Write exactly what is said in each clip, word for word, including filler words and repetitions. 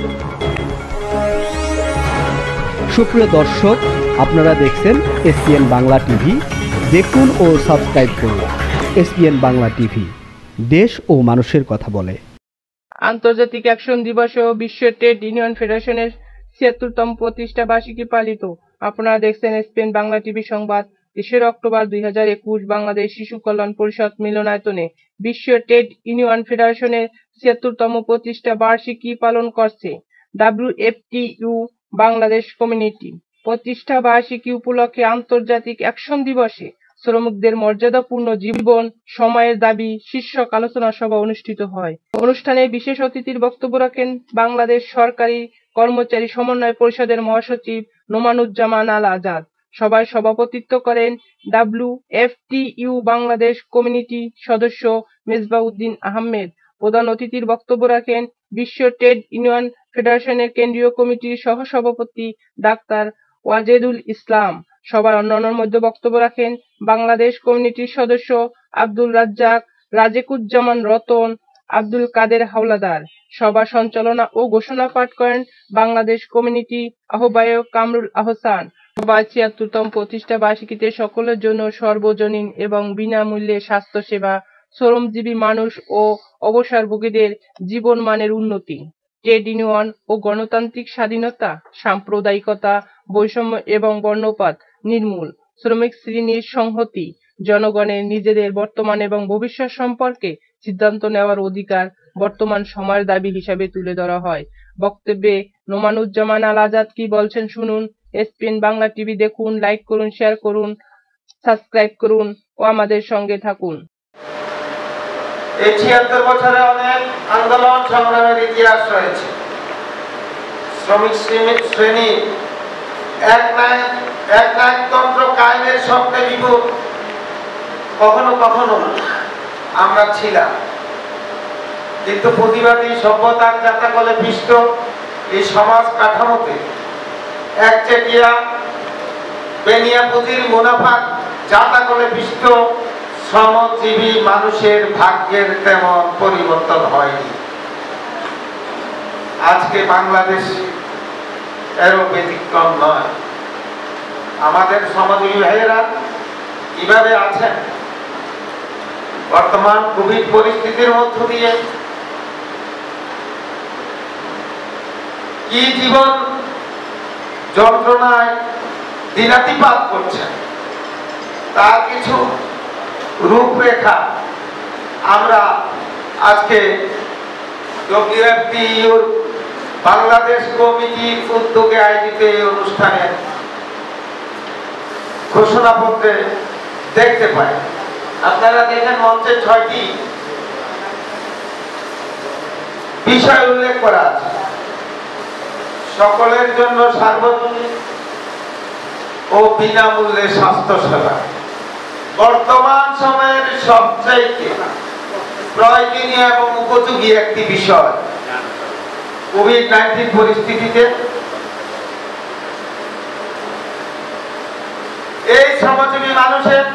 সুপ্রিয় দর্শক, আপনারা দেখছেন এসপিএন বাংলা টিভি। দেখুন ও সাবস্ক্রাইব করুন এসপিএন বাংলা টিভি, দেশ ও মানুষের কথা বলে। আন্তর্জাতিক অ্যাকশন দিবস ও বিশ্ব ট্রেড ইউনিয়ন ফেডারেশনের ছিয়াত্তরতম প্রতিষ্ঠা বার্ষিকী পালিত। আপনারা দেখছেন এসপিএন বাংলা টিভি সংবাদ। তেসরা অক্টোবর দুই হাজার একুশ বাংলাদেশ শিশু কল্যাণ পরিষদ মিলনায়তনে বিশ্ব ট্রেড ইউনিয়ন ফেডারেশনের ছিয়াত্তরতম প্রতিষ্ঠা বার্ষিকী পালন করছে ডাব্লিউএফটিইউ বাংলাদেশ কমিউনিটি। প্রতিষ্ঠা বার্ষিকী উপলক্ষে আন্তর্জাতিক অ্যাকশন দিবসে শ্রমিকদের মর্যাদাপূর্ণ জীবন সময়ের দাবি শীর্ষক আলোচনা সভা অনুষ্ঠিত হয়। অনুষ্ঠানে বিশেষ অতিথির বক্তব্য রাখেন বাংলাদেশ সরকারি কর্মচারী সমন্বয় পরিষদের মহাসচিব নোমানুজ্জামান আল আজাদ। সভায় সভাপতিত্ব করেন ডাব্লিউএফটিইউ বাংলাদেশ কমিউনিটি সদস্য মেজবাউদ্দিন আহমেদ। প্রধান অতিথির বক্তব্য রাখেন বিশ্ব ট্রেড ইউনিয়ন ফেডারেশনের কেন্দ্রীয় কমিটির সহসভাপতি ডাক্তার ওয়াজেদুল ইসলাম। সভায় অন্যান্যের মধ্যে বক্তব্য রাখেন বাংলাদেশ কমিউনিটির সদস্য আব্দুল রাজ্জাক, রাজেকুজ্জামান রতন, আব্দুল কাদের হাওলাদার। সভা সঞ্চালনা ও ঘোষণা পাঠ করেন বাংলাদেশ কমিউনিটি আহ্বায়ক কামরুল আহসান। সভায় ছিয়াত্তরতম প্রতিষ্ঠা বার্ষিকীতে সকলের জন্য সর্বজনীন এবং বিনামূল্যে স্বাস্থ্য সেবা, শ্রমজীবী মানুষ ও অবসরভোগীদের জীবন মানের উন্নতি, ট্রেড ইউনিয়ন ও গণতান্ত্রিক স্বাধীনতা, সাম্প্রদায়িকতা, বৈষম্য এবং বর্ণপাত নির্মূল, শ্রমিক শ্রেণীর সংহতি, জনগণের নিজেদের বর্তমান এবং ভবিষ্যৎ সম্পর্কে সিদ্ধান্ত নেওয়ার অধিকার বর্তমান সময়ের দাবি হিসাবে তুলে ধরা হয়। বক্তব্যে নোমানুজ্জামান আল আজাদ কি বলছেন শুনুন। এসপিএন বাংলা টিভি দেখুন, লাইক করুন, শেয়ার করুন, সাবস্ক্রাইব করুন ও আমাদের সঙ্গে থাকুন। এই ছিয়াত্তর বছরে অনেক আন্দোলন সংগ্রামের ইতিহাস রয়েছে। শ্রমিক শ্রেণী এক এক নায়কতন্ত্র কায়েমের স্বপ্নে বিভোর কখনো কখনো আমরা ছিলাম, কিন্তু প্রতিবাদী সভ্যতার জাতাকলে পিষ্ট এই সমাজ কাঠামোতে একচেটিয়া বেনিয়া পুঁজির মুনাফার জাতাকলে পিষ্ট শ্রমজীবী মানুষের ভাগ্যের তেমন পরিবর্তন হয়নি। আজকে বাংলাদেশ এরও ব্যতিক্রম নয়। আমাদের শ্রমজীবী ভাইয়েরা কিভাবে আছেন বর্তমান কোভিড পরিস্থিতির মধ্য দিয়ে, কি জীবন যন্ত্রণায় দিনাতিপাত করছেন, তার কিছু রূপরেখা আমরা আজকে ডব্লিউএফটিইউর বাংলাদেশ কমিটির উদ্যোগে আয়োজিত এই অনুষ্ঠানে ঘোষণাপত্রে দেখতে পাই। আপনারা দেখেন মঞ্চে ছয়টি বিষয় উল্লেখ করা আছে। সকলের জন্য সার্বজনীন ও বিনামূল্যে স্বাস্থ্য সেবা বর্তমান সময়ের সবচেয়ে প্রয়োজনীয় এবং উপযোগী একটি বিষয়। কোভিড নাইন্টিন পরিস্থিতিতে এই শ্রমজীবী মানুষের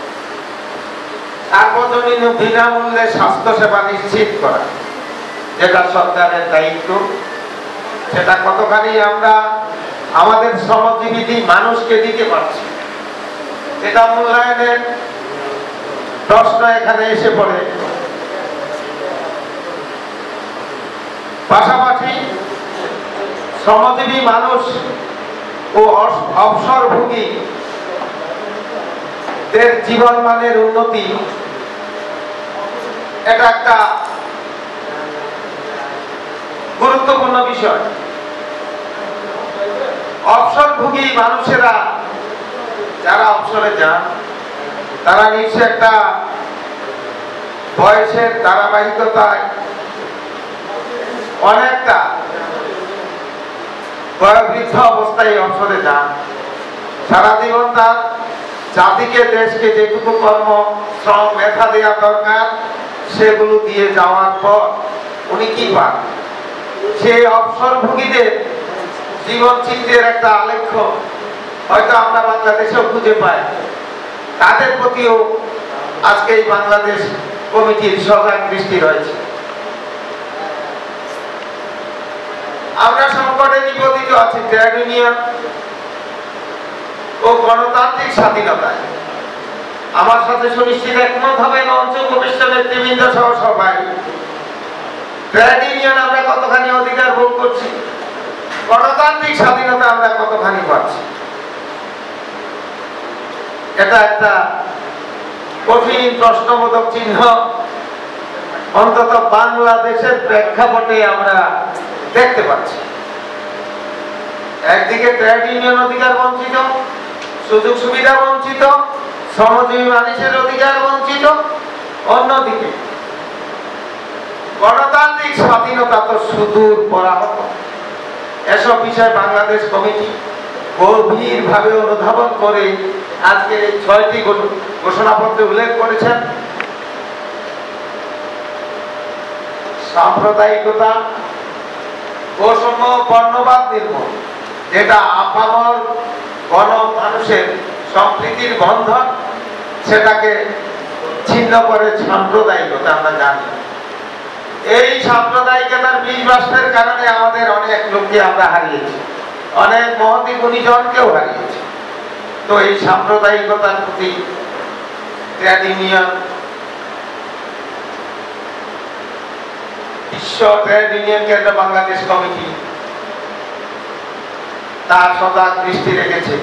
সার্বজনীন ও বিনামূল্যে স্বাস্থ্য সেবা নিশ্চিত করা, যেটা সরকারের দায়িত্ব, সেটা কতখানি আমরা আমাদের শ্রমজীবী মানুষকে দিতে পারছি, এটা মূল্যায়নের প্রশ্ন এখানে এসে পড়ে। পাশাপাশি শ্রমজীবী মানুষ ও অবসরভোগী দের জীবন মানের উন্নতি, এটা একটা গুরুত্বপূর্ণ বিষয়। অবসরভোগী মানুষেরা যারা অবসরে যান, তারা নিশ্চয় একটা বয়সের ধারাবাহিকতায় অনেকটা বয়োবৃদ্ধ অবস্থায় অবসরে যান। সারা জীবন তার জাতিকে, দেশকে যেটুকু কর্ম শ্রম মেধা দেওয়া দরকার সেগুলো দিয়ে যাওয়ার পর উনি কি পান? সেই অবসরভোগীদের জীবন চিত্রের একটা আলেখ্য হয়তো আমরা বাংলাদেশেও খুঁজে পাই। তাদের প্রতিও আজকে এই বাংলাদেশ কমিটির সজাগ দৃষ্টি রয়েছে। আমরা সংকটে নিপতিত আছি ট্রেড ইউনিয়ন ও গণতান্ত্রিক স্বাধীনতায়। আমার সাথে সুনিশ্চিত একমত হবে মঞ্চ উপবিষ্ট নেতৃবৃন্দ সহ সবাই। ট্রেড ইউনিয়ন আমরা কতখানি অধিকার ভোগ করছি, গণতান্ত্রিক স্বাধীনতা আমরা কতখানি পাচ্ছি, এটা একটা কঠিন প্রশ্নবোধক চিহ্ন অন্তত বাংলাদেশের প্রেক্ষাপটে আমরা দেখতে পাচ্ছি। একদিকে ট্রেড ইউনিয়ন অধিকার বঞ্চিত, সুযোগ সুবিধা বঞ্চিত, শ্রমজীবী মানুষের অধিকার বঞ্চিত, অন্যদিকে গণতান্ত্রিক স্বাধীনতা তো সুদূর পরাহত। এসব বিষয়ে বাংলাদেশ কমিটি গভীর ভাবে অনুধাবন করে আজকের এই ছয়টি ঘোষণাপত্রে উল্লেখ করেছেন। সাম্প্রদায়িকতা, বৈষম্য, বর্ণবাদ নির্মূল, যেটা আপামর গণ মানুষের সম্প্রীতির বন্ধন, সেটাকে ছিন্ন করে সাম্প্রদায়িকতা। আমরা জানি এই সাম্প্রদায়িকতার বীজ বাষ্পের কারণে আমাদের অনেক লোককে আমরা হারিয়েছি, অনেক মহতি গুণীজনকেও হারিয়েছি। তো এই সাম্প্রদায়িকতার প্রতি ট্রেড ইউনিয়ন, বিশ্ব ট্রেড ইউনিয়ন কেন্দ্র বাংলাদেশ কমিটি তার সদা দৃষ্টি রেখেছে।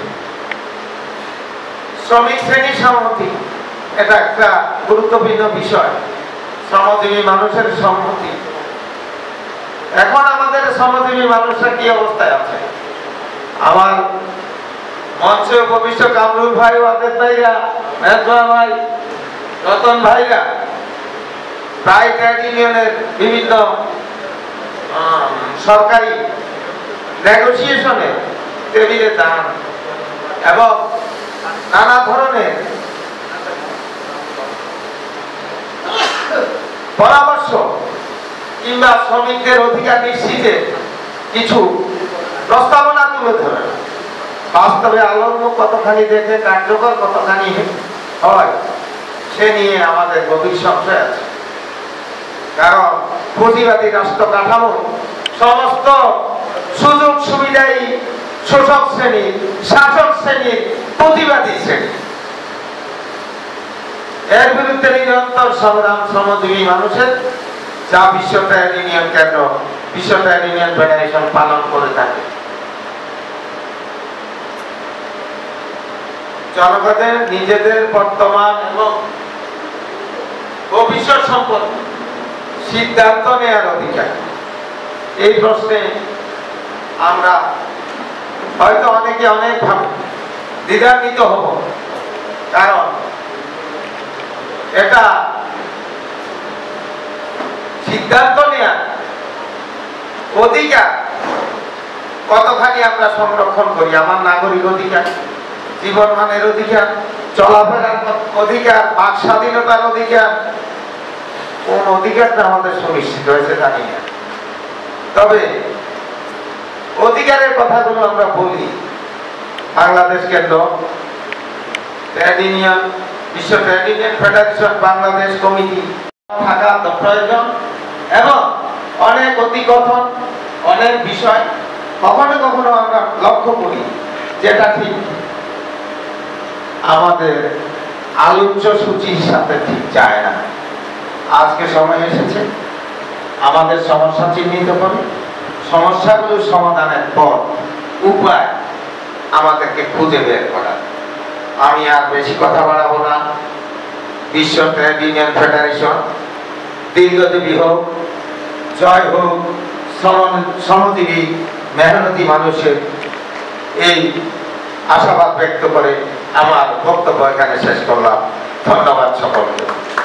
শ্রমিক শ্রেণীর সংহতি এটা একটা গুরুত্বপূর্ণ বিষয়। শ্রমজীবী মানুষের সংহতি, এখন আমাদের শ্রমজীবী মানুষরা কি অবস্থায় আছে? আমার মঞ্চে উপবিষ্ট কামরুল ভাই, ওয়াজেদ ভাইরা, মেহদুয়া ভাই, রতন ভাইরা প্রায় ট্রেড ইউনিয়নের বিভিন্ন সরকারি নেগোসিয়েশনে টেবিলে দান এবং নানা ধরনের পরামর্শ কিংবা শ্রমিকদের অধিকার নিশ্চিতে কিছু প্রস্তাবনা তুলে ধরেন। বাস্তবে আলোর মুখ কতখানি দেখে কার্যকর কতখানি হয় সে নিয়ে আমাদের গভীর সংশয় আছে। কারণ পুঁজিবাদী রাষ্ট্র কাঠামো সমস্ত সুযোগ সুবিধাই শোষক শ্রেণী, শাসক শ্রেণীর, পুঁজিবাদী শ্রেণী। এর বিরুদ্ধে নিরন্তর সংগ্রাম শ্রমজীবী মানুষের, যা বিশ্ব ট্রেড ইউনিয়ন কেন্দ্র, বিশ্ব ট্রেড ইউনিয়ন ফেডারেশন পালন করে থাকে। জনগণের নিজেদের বর্তমান এবং ভবিষ্যৎ সম্পর্কে সিদ্ধান্ত নেওয়ার অধিকার, এই প্রশ্নে আমরা হয়তো অনেকে অনেক ভাবে দ্বিধান্বিত হব। কারণ এটা সিদ্ধান্ত নেওয়ার অধিকার কতখানি আমরা সংরক্ষণ করি। আমার নাগরিক অধিকার, জীবন মানের অধিকার, চলাফেরার অধিকার, বাক স্বাধীনতার অধিকার, কোন অধিকারটা আমাদের সুনিশ্চিত হয়েছে জানি না। তবে অধিকারের কথাগুলো আমরা বলি। বাংলাদেশ কেন্দ্র ট্রেড ইউনিয়ন, বিশ্ব trade union federation Bangladesh committee থাকা প্রয়োজন এবং অনেক অধিকথন, অনেক বিষয় কখনো কখনো আমরা লক্ষ্য করি যেটা ঠিক আমাদের আলোচ্য সূচির সাথে ঠিক যায় না। আজকে সময় এসেছে আমাদের সমস্যা চিহ্নিত করে সমস্যাগুলো সমাধানের পর উপায় আমাদেরকে খুঁজে বের করা। আমি আর বেশি কথা বাড়াবো না। বিশ্ব ট্রেড ইউনিয়ন ফেডারেশন দীর্ঘজীবী হোক, জয় হোক, শ্রমজীবী মেহনতি মানুষের এই আশাবাদ ব্যক্ত করে আমার বক্তব্য এখানে শেষ করলাম। ধন্যবাদ সকলকে।